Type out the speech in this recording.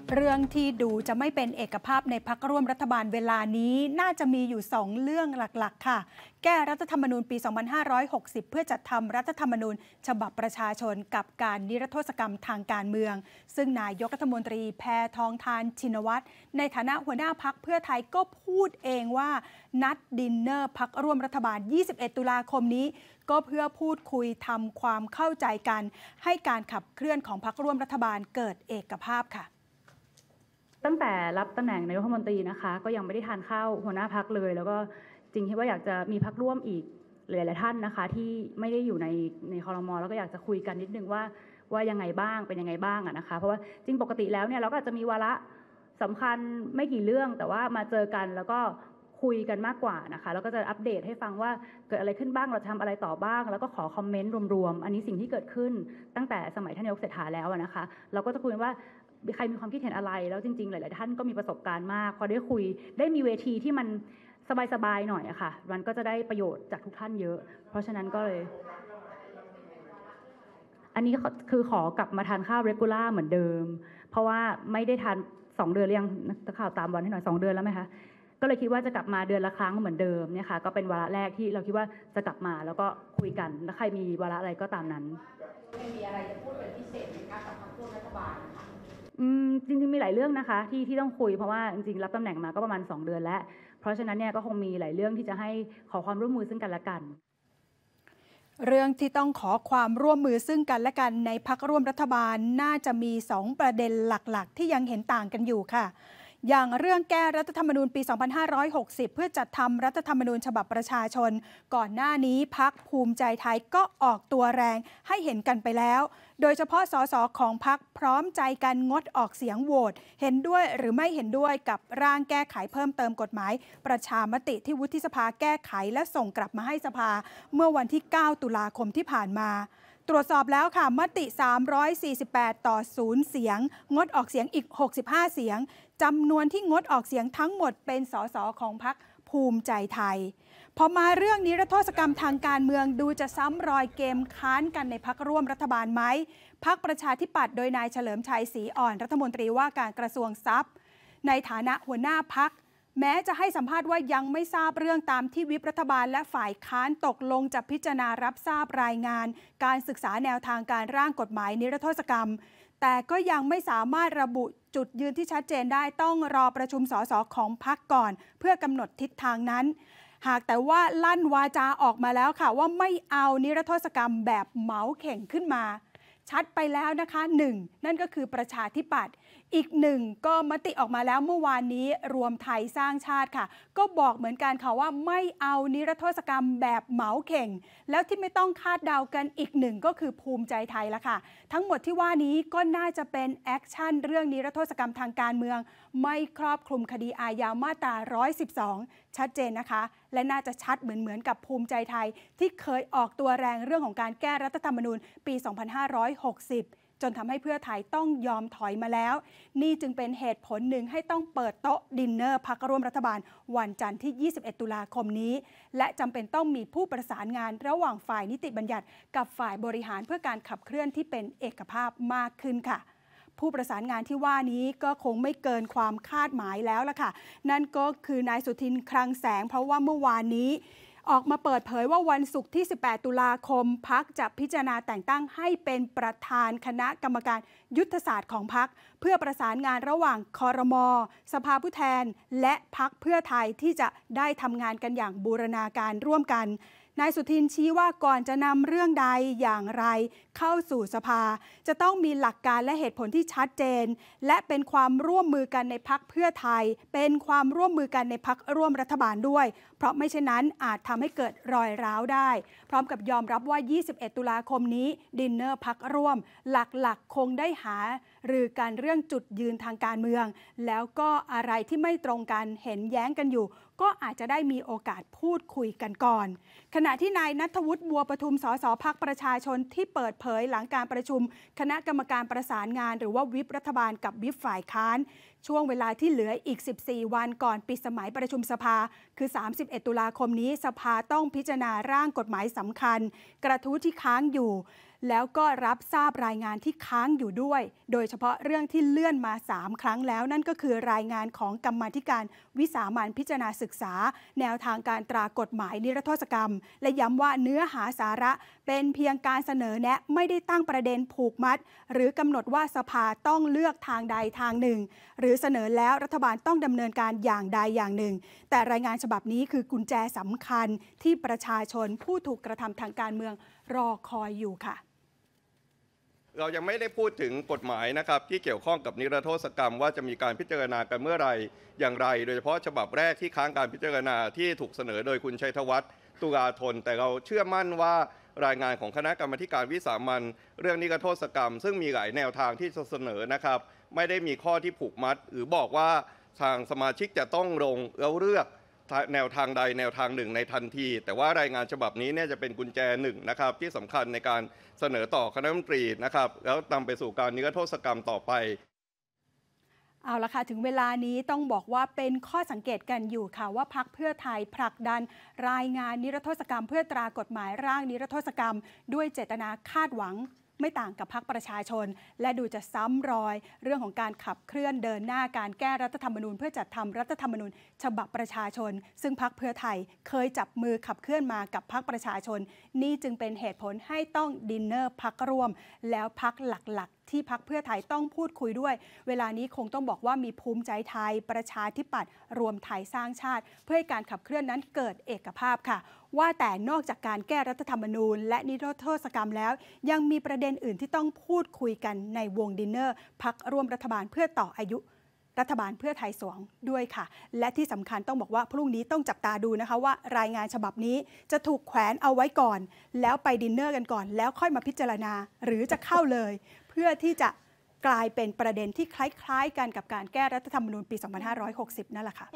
เรื่องที่ดูจะไม่เป็นเอกภาพในพรรคร่วมรัฐบาลเวลานี้น่าจะมีอยู่2เรื่องหลักๆค่ะแก้รัฐธรรมนูญปี 2560 เพื่อจัดทำรัฐธรรมนูญฉบับประชาชนกับการนิรโทษกรรมทางการเมืองซึ่งนายกรัฐมนตรีแพทองธารชินวัตรในฐานะหัวหน้าพรรคเพื่อไทยก็พูดเองว่านัดดินเนอร์พรรคร่วมรัฐบาล 21 ตุลาคมนี้ก็เพื่อพูดคุยทำความเข้าใจกันให้การขับเคลื่อนของพรรคร่วมรัฐบาลเกิดเอกภาพค่ะตั้งแต่รับตำแหน่งนายกรัฐมนตรีนะคะก็ยังไม่ได้ทานข้าวหัวหน้าพรรคเลยแล้วก็จริงคิดว่าอยากจะมีพรรคร่วมอีกหลายๆท่านนะคะที่ไม่ได้อยู่ในครม.แล้วก็อยากจะคุยกันนิดนึงว่ายังไงบ้างเป็นยังไงบ้างนะคะเพราะว่าจริงปกติแล้วเนี่ยเราก็อาจจะมีวาระสำคัญไม่กี่เรื่องแต่ว่ามาเจอกันแล้วก็คุยกันมากกว่านะคะแล้วก็จะอัปเดตให้ฟังว่าเกิดอะไรขึ้นบ้างเราทำอะไรต่อบ้างแล้วก็ขอคอมเมนต์รวมๆอันนี้สิ่งที่เกิดขึ้นตั้งแต่สมัยท่านนายกเศรษฐาแล้วนะคะเราก็จะคุยว่าใครมีความคิดเห็นอะไรแล้วจริงๆหลายๆท่านก็มีประสบการณ์มากพอได้คุยได้มีเวทีที่มันสบายๆหน่อยอะค่ะมันก็จะได้ประโยชน์จากทุกท่านเยอะเพราะฉะนั้นก็เลยอันนี้คือขอกลับมาทานข้าวเรกูล่าเหมือนเดิมเพราะว่าไม่ได้ทาน2 เดือนหรือยังนักข่าวตามวันให้หน่อย2 เดือนแล้วไหมคะก็เลยคิดว่าจะกลับมาเดือนละครั้งเหมือนเดิมเนี่ยค่ะก็เป็นวาระแรกที่เราคิดว่าจะกลับมาแล้วก็คุยกันแล้วใครมีวาระอะไรก็ตามนั้นมีอะไรจะพูดเป็นพิเศษไหมคะกับพรรคร่วมรัฐบาลนะคะจริงๆมีหลายเรื่องนะคะที่ต้องคุยเพราะว่าจริงๆรับตำแหน่งมาก็ประมาณ2 เดือนแล้วเพราะฉะนั้นเนี่ยก็คงมีหลายเรื่องที่จะให้ขอความร่วมมือซึ่งกันและกันเรื่องที่ต้องขอความร่วมมือซึ่งกันและกันในพรรคร่วมรัฐบาลน่าจะมี2 ประเด็นหลักๆที่ยังเห็นต่างกันอยู่ค่ะอย่างเรื่องแก้รัฐธรรมนูญปี 2560 เพื่อจัดทำรัฐธรรมนูญฉบับประชาชนก่อนหน้านี้พรรคภูมิใจไทยก็ออกตัวแรงให้เห็นกันไปแล้วโดยเฉพาะสสของพรรคพร้อมใจกันงดออกเสียงโหวตเห็นด้วยหรือไม่เห็นด้วยกับร่างแก้ไขเพิ่มเติมกฎหมายประชามติที่วุฒิสภาแก้ไขและส่งกลับมาให้สภาเมื่อวันที่ 9 ตุลาคมที่ผ่านมาตรวจสอบแล้วค่ะมติ 348 ต่อ 0 เสียงงดออกเสียงอีก 65 เสียงจำนวนที่งดออกเสียงทั้งหมดเป็นสสของพรรคภูมิใจไทยพอมาเรื่องนิรโทษกรรมทางการเมืองดูจะซ้ำรอยเกมค้านกันในพรรคร่วมรัฐบาลไหมพรรคประชาธิปัตย์โดยนายเฉลิมชัยศรีอ่อนรัฐมนตรีว่าการกระทรวงทรัพย์ในฐานะหัวหน้าพรรคแม้จะให้สัมภาษณ์ว่ายังไม่ทราบเรื่องตามที่วิปรัฐบาลและฝ่ายค้านตกลงจะพิจารณารับทราบรายงานการศึกษาแนวทางการร่างกฎหมายนิรโทษกรรมแต่ก็ยังไม่สามารถระบุจุดยืนที่ชัดเจนได้ต้องรอประชุมสสของพรรคก่อนเพื่อกำหนดทิศทางนั้นหากแต่ว่าลั่นวาจาออกมาแล้วค่ะว่าไม่เอานิรโทษกรรมแบบเหมาเข่งขึ้นมาชัดไปแล้วนะคะ1นั่นก็คือประชาธิปัตย์อีก1ก็มติออกมาแล้วเมื่อวานนี้รวมไทยสร้างชาติค่ะก็บอกเหมือนกันค่ะว่าไม่เอานิรโทษกรรมแบบเหมาเข่งแล้วที่ไม่ต้องคาดเดากันอีก1ก็คือภูมิใจไทยละค่ะทั้งหมดที่ว่านี้ก็น่าจะเป็นแอคชั่นเรื่องนิรโทษกรรมทางการเมืองไม่ครอบคลุมคดีอาญามาตรา112ชัดเจนนะคะและน่าจะชัดเหมือนกับภูมิใจไทยที่เคยออกตัวแรงเรื่องของการแก้รัฐธรรมนูญปี 2560 จนทำให้เพื่อไทยต้องยอมถอยมาแล้วนี่จึงเป็นเหตุผลหนึ่งให้ต้องเปิดโต๊ะดินเนอร์พรรคร่วมรัฐบาลวันจันทร์ที่ 21 ตุลาคมนี้และจำเป็นต้องมีผู้ประสานงานระหว่างฝ่ายนิติบัญญัติกับฝ่ายบริหารเพื่อการขับเคลื่อนที่เป็นเอกภาพมากขึ้นค่ะผู้ประสานงานที่ว่านี้ก็คงไม่เกินความคาดหมายแล้วล่ะค่ะนั่นก็คือนายสุทินคลังแสงเพราะว่าเมื่อวานนี้ออกมาเปิดเผยว่าวันศุกร์ที่ 18 ตุลาคมพรรคจะพิจารณาแต่งตั้งให้เป็นประธานคณะกรรมการยุทธศาสตร์ของพรรคเพื่อประสานงานระหว่างครม.สภาผู้แทนและพรรคเพื่อไทยที่จะได้ทำงานกันอย่างบูรณาการร่วมกันนายสุทินชี้ว่าก่อนจะนำเรื่องใดอย่างไรเข้าสู่สภาจะต้องมีหลักการและเหตุผลที่ชัดเจนและเป็นความร่วมมือกันในพรรคเพื่อไทยเป็นความร่วมมือกันในพรรคร่วมรัฐบาลด้วยเพราะไม่เช่นนั้นอาจทำให้เกิดรอยร้าวได้พร้อมกับยอมรับว่า 21 ตุลาคมนี้ดินเนอร์พรรคร่วมหลักๆคงได้หารือกันเรื่องจุดยืนทางการเมืองแล้วก็อะไรที่ไม่ตรงกันเห็นแย้งกันอยู่ก็อาจจะได้มีโอกาสพูดคุยกันก่อนขณะที่นายณัฐวุฒิบัวประทุมสสพรรคประชาชนที่เปิดเผยหลังการประชุมคณะกรรมการประสานงานหรือว่าวิปรัฐบาลกับวิปฝ่ายค้านช่วงเวลาที่เหลืออีก14 วันก่อนปิดสมัยประชุมสภาคือ31 ตุลาคมนี้สภาต้องพิจารณาร่างกฎหมายสำคัญกระทู้ที่ค้างอยู่แล้วก็รับทราบรายงานที่ค้างอยู่ด้วย โดยเฉพาะเรื่องที่เลื่อนมา3 ครั้งแล้วนั่นก็คือรายงานของกรรมาธิการวิสามัญพิจารณาศึกษาแนวทางการตรากฎหมายนิรโทษกรรมและย้ำว่าเนื้อหาสาระเป็นเพียงการเสนอแนะไม่ได้ตั้งประเด็นผูกมัดหรือกำหนดว่าสภาต้องเลือกทางใดทางหนึ่งหรือเสนอแล้วรัฐบาลต้องดำเนินการอย่างใดอย่างหนึ่งแต่รายงานฉบับนี้คือกุญแจสำคัญที่ประชาชนผู้ถูกกระทำทางการเมืองรอคอยอยู่ค่ะเรายังไม่ได้พูดถึงกฎหมายนะครับที่เกี่ยวข้องกับนิรโทษกรรมว่าจะมีการพิจารณากันเมื่อไรอย่างไรโดยเฉพาะฉบับแรกที่ค้างการพิจารณาที่ถูกเสนอโดยคุณชัยธวัฒน์ตุลาธนแต่เราเชื่อมั่นว่ารายงานของคณะกรรมาการวิสามัญเรื่องนิรโทษกรรมซึ่งมีหลายแนวทางที่จะเสนอนะครับไม่ได้มีข้อที่ผูกมัดหรือบอกว่าทางสมาชิกจะต้องลงแล้วเลือกแนวทางใดแนวทางหนึ่งในทันทีแต่ว่ารายงานฉบับนี้เนี่ยจะเป็นกุญแจหนึ่งนะครับที่สำคัญในการเสนอต่อคณะรัฐมนตรีนะครับแล้วนำไปสู่การนิรโทษกรรมต่อไปเอาละค่ะถึงเวลานี้ต้องบอกว่าเป็นข้อสังเกตกันอยู่ค่ะว่าพรรคเพื่อไทยผลักดันรายงานนิรโทษกรรมเพื่อตรากฎหมายร่างนิรโทษกรรมด้วยเจตนาคาดหวังไม่ต่างกับพรรคประชาชนและดูจะซ้ำรอยเรื่องของการขับเคลื่อนเดินหน้าการแก้รัฐธรรมนูญเพื่อจัดทำรัฐธรรมนูญฉบับประชาชนซึ่งพรรคเพื่อไทยเคยจับมือขับเคลื่อนมากับพรรคประชาชนนี่จึงเป็นเหตุผลให้ต้องดินเนอร์พรรคร่วมแล้วพรรคหลักที่พรรคเพื่อไทยต้องพูดคุยด้วยเวลานี้คงต้องบอกว่ามีภูมิใจไทยประชาธิปัตย์รวมไทยสร้างชาติเพื่อให้การขับเคลื่อนนั้นเกิดเอกภาพค่ะว่าแต่นอกจากการแก้รัฐธรรมนูญและนิรโทษกรรมแล้วยังมีประเด็นอื่นที่ต้องพูดคุยกันในวงดินเนอร์พรรคร่วมรัฐบาลเพื่อต่ออายุรัฐบาลเพื่อไทย2ด้วยค่ะและที่สำคัญต้องบอกว่าพรุ่งนี้ต้องจับตาดูนะคะว่ารายงานฉบับนี้จะถูกแขวนเอาไว้ก่อนแล้วไปดินเนอร์กันก่อนแล้วค่อยมาพิจารณาหรือจะเข้าเลยเพื่อที่จะกลายเป็นประเด็นที่คล้ายๆกันกับการแก้รัฐธรรมนูญปี 2560 นั่นแหละค่ะ